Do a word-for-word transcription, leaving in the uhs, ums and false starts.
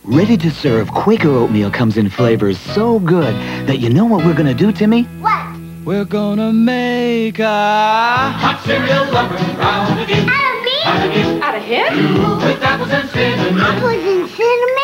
Ready-to-serve Quaker oatmeal comes in flavors so good that you know what we're gonna do, Timmy? What? We're gonna make a hot cereal lover round again. Out of me? Out of him? Out of him? With apples and cinnamon. Apples and cinnamon?